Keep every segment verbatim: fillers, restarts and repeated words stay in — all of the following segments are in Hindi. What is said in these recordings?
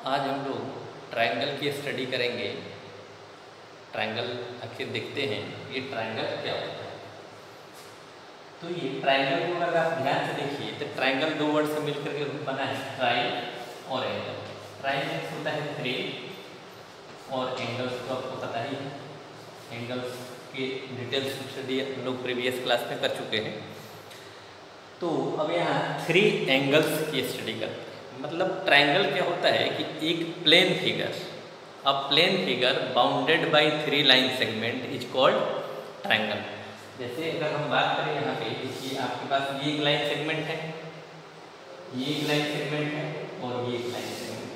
आज हम लोग ट्रायंगल की स्टडी करेंगे। ट्रायंगल आखिर देखते हैं ये ट्रायंगल क्या होता है। तो ये ट्रायंगल को अगर आप ध्यान से देखिए तो ट्रायंगल दो वर्ड से मिलकर के बना है, ट्राई और एंगल। ट्राई मीन्स होता है थ्री और एंगल्स तो आपको पता ही है। एंगल्स की डिटेल्स स्टडी हम लोग प्रीवियस क्लास में कर चुके हैं। तो अब यहाँ थ्री एंगल्स की स्टडी करते हैं। मतलब ट्रायंगल क्या होता है कि एक plane figure, a plane figure bounded by three line segment is called triangle. जैसे अगर हम बात करें यहाँ पे कि आपके पास ये एक लाइन सेगमेंट है, ये एक लाइन सेगमेंट है और ये एक लाइन सेगमेंट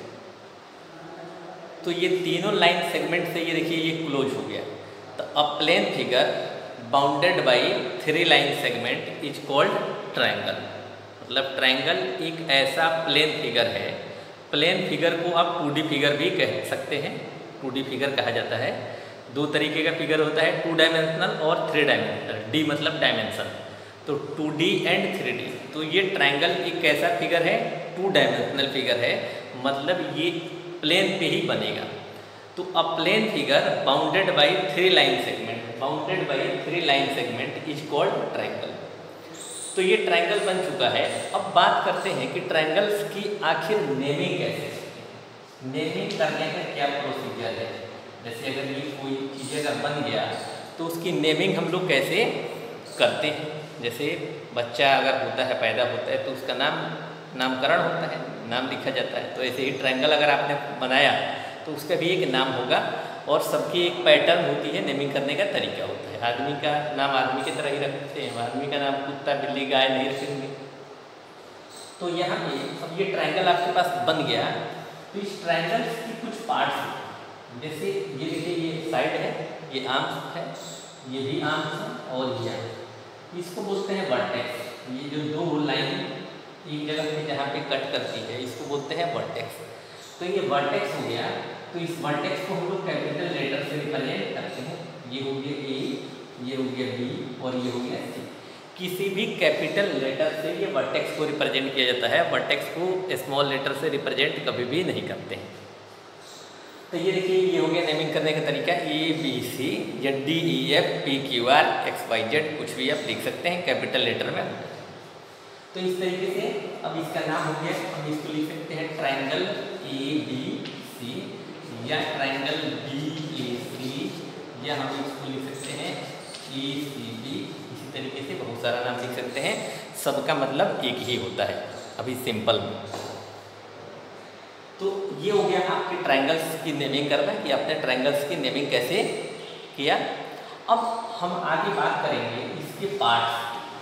है। तो ये तीनों लाइन सेगमेंट से ये देखिए ये क्लोज हो गया। तो a plane figure bounded by three line segment is called triangle. मतलब ट्रायंगल एक ऐसा प्लेन फिगर है। प्लेन फिगर को आप टू डी फिगर भी कह सकते हैं। टू डी फिगर कहा जाता है। दो तरीके का फिगर होता है, टू डायमेंशनल और थ्री डायमेंशनल। डी मतलब डायमेंशन, तो two D and three D. तो ये ट्रायंगल एक कैसा फिगर है, टू डायमेंशनल फिगर है। मतलब ये प्लेन पे ही बनेगा। तो a plane figure bounded by three line segment, bounded by three line segment is called triangle. तो ये ट्रायंगल बन चुका है। अब बात करते हैं कि ट्रायंगल्स की आखिर नेमिंग कैसे, नेमिंग करने का क्या प्रोसीजर है। जैसे अगर ये कोई चीज़ अगर बन गया तो उसकी नेमिंग हम लोग कैसे करते हैं। जैसे बच्चा अगर होता है, पैदा होता है, तो उसका नाम नामकरण होता है, नाम लिखा जाता है। तो ऐसे ही ट्रायंगल अगर आपने बनाया तो उसका भी एक नाम होगा और सबकी एक पैटर्न होती है, नेमिंग करने का तरीका होता है। आदमी का नाम आदमी की तरह ही रखते हैं, आदमी का नाम कुत्ता बिल्ली गाय नहीं रखेंगे। तो यहाँ पे अब ये ट्रायंगल आपके पास बन गया। तो इस ट्रायंगल की कुछ पार्ट्स, जैसे ये देखिए ये साइड है, ये आर्म्स है, ये भी आर्म्स है और ये आर्म्स। इसको बोलते हैं वर्टेक्स। ये जो दो लाइन एक जगह पे जहाँ पे कट करती है इसको बोलते हैं वर्टेक्स। तो ये वर्टेक्स हो गया। तो इस वर्टेक्स को हम लोग कैपिटल लेटर से रिप्रेजेंट करते हैं। ये हो गया ए, ये हो गया बी और ये हो गया सी। किसी भी कैपिटल लेटर से ये वर्टेक्स को रिप्रेजेंट किया जाता है। वर्टेक्स को स्मॉल लेटर से रिप्रेजेंट कभी भी नहीं करते हैं। तो ये देखिए ये हो गया नेमिंग करने का तरीका। ए बी सी या D E F P Q R X Y Z कुछ भी आप लिख सकते हैं कैपिटल लेटर में। तो इस तरीके से अब इसका नाम हो गया। हम इसको लिख सकते हैं ट्रायंगल ए बी सी या ट्रायंगल बी ए सी, या हम इसको लिख सकते हैं ए सी बी। इसी तरीके से बहुत सारा नाम लिख सकते हैं, सबका मतलब एक ही होता है अभी सिंपल में। तो ये हो गया आपके ट्रायंगल्स की नेमिंग करना कि आपने ट्रायंगल्स की नेमिंग कैसे किया। अब हम आगे बात करेंगे इसके parts,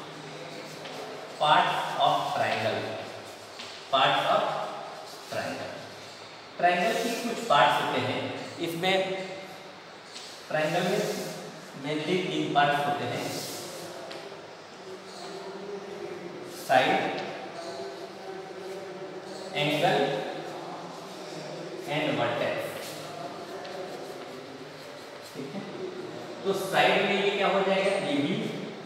parts of triangle, parts of triangle. Triangle के कुछ पार्ट्स होते हैं। इसमें ट्रायंगल में मेनली तीन पार्ट्स होते हैं, साइड, एंगल एंड वर्टेक्स। ठीक है। तो साइड में ये क्या हो जाएगा, A B,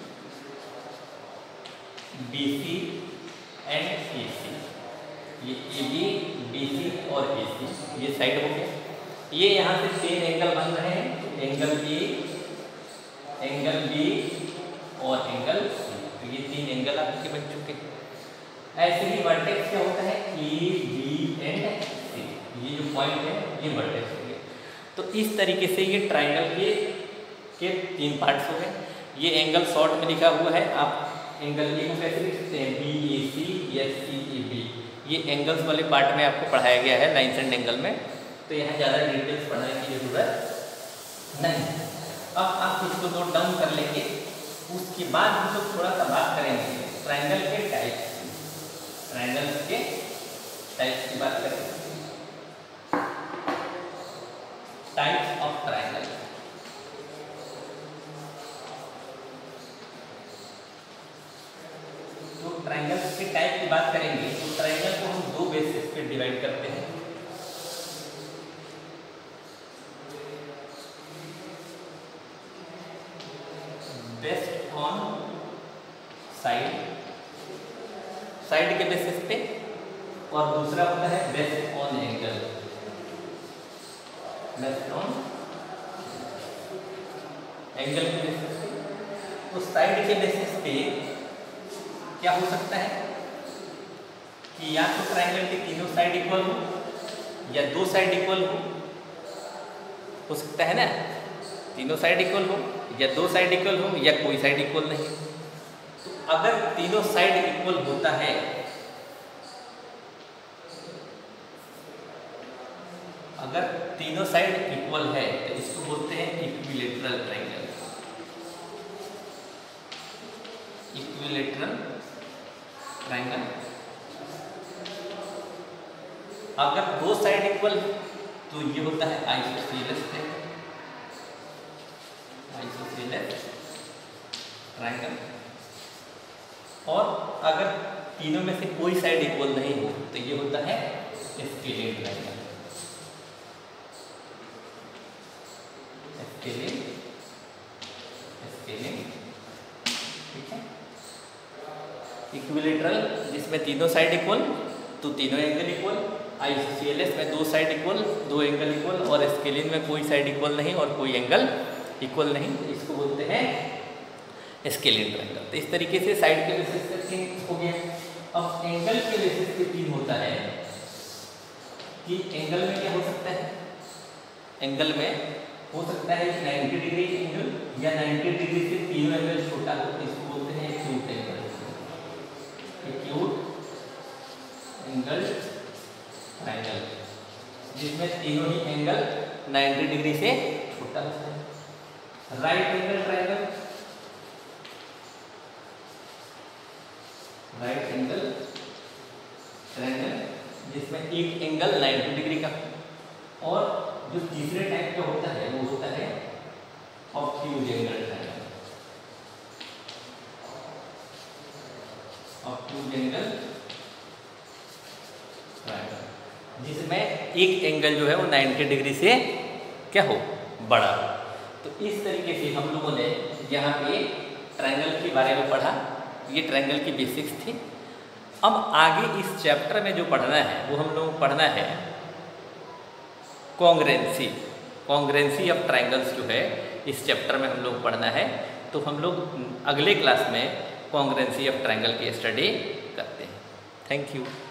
B C and A C. ये ए बी, बी सी और ए सी ये साइड हो गया। ये यहाँ से तीन एंगल बन रहे हैं, एंगल ए, एंगल बी और एंगल सी। तो ये तीन एंगल आपके बन चुके हैं। ऐसे ही वर्टेक्स क्या होता है, ए बी एंड सी। ये जो पॉइंट है ये वर्टेक्स हो गया। तो इस तरीके से ये ट्रायंगल के के तीन पार्ट्स हो गए। ये एंगल शॉर्ट में लिखा हुआ है। आप एंगल ए को कैसे लिख सकते हैं, बी ए सी या सी ए बी। ये एंगल्स वाले पार्ट में आपको पढ़ाया गया है लाइन्स एंड एंगल में, तो यहाँ ज़्यादा डिटेल्स पढ़ने की जरूरत नहीं। अब आप इसको नोट डाउन कर लेंगे। उसके बाद हम लोग थोड़ा सा बात करेंगे ट्रायंगल के टाइप्स, ट्रायंगल्स के टाइप्स की बात करेंगे। Types of triangle. तो ट्रायंगल्स के टाइप की बात करेंगे तो ट्रायंगल को हम दो बेसिस पे डिवाइड करते हैं। बेस्ड ऑन साइड, साइड के बेसिस पे, और दूसरा होता है based on angle. Left on angle के बेसिस पे। तो साइड के बेसिस पे क्या हो सकता है कि या तो ट्रायंगल के तीनों साइड इक्वल हो या दो साइड इक्वल हो हो सकता है ना, तीनों साइड इक्वल हो या दो साइड इक्वल हो या कोई साइड इक्वल नहीं। तो अगर तीनों साइड इक्वल होता है अगर तीनों साइड इक्वल है तो इसको बोलते हैं इक्विलेटरल ट्रायंगल। Equilateral triangle. अगर दो साइड इक्वल है तो ये होता है आइसोसेलेस ट्रायंगल। Isosceles triangle. और अगर तीनों में से कोई साइड इक्वल नहीं हो तो ये होता है स्केलिन ट्रायंगल। स्केलिन स्केलिन ठीक है। इक्विलेटरल जिसमें तीनों साइड इक्वल तो तीनों एंगल इक्वल, आइसोसेलेस में दो साइड इक्वल दो एंगल इक्वल, और स्केलिन में कोई साइड इक्वल नहीं और कोई एंगल इक्वल नहीं। तो इसको बोलते हैं स्केलिन ट्रायंगल। तो इस तरीके से साइड के बेसिस पे तीन हो गया। अब एंगल के बेसिस पे तीन होता है कि एंगल में क्या हो सकता है, एंगल में हो सकता है नब्बे डिग्री एंगल या नब्बे डिग्री से तीनों एंगल छोटा हो, इसको बोलते हैं acute angle. Acute angle triangle जिसमें तीनों ही एंगल नब्बे डिग्री से छोटा होता है। Right angle triangle. Right angle triangle जिसमें एक एंगल नब्बे डिग्री का, और जो तीसरे टाइप का होता है वो होता है obtuse angle triangle. Obtuse angle triangle जिसमें एक एंगल जो है वो नब्बे डिग्री से क्या हो, बड़ा हो। तो इस तरीके से हम लोगों ने यहाँ पे ट्रायंगल के बारे में पढ़ा। ये ट्रायंगल की बेसिक्स थी। अब आगे इस चैप्टर में जो पढ़ना है वो हम लोग पढ़ना है कॉन्ग्रुएंसी। कॉन्ग्रुएंसी ऑफ ट्रायंगल्स जो है इस चैप्टर में हम लोग पढ़ना है। तो हम लोग अगले क्लास में कॉन्ग्रुएंसी ऑफ ट्रायंगल की स्टडी करते हैं। Thank you.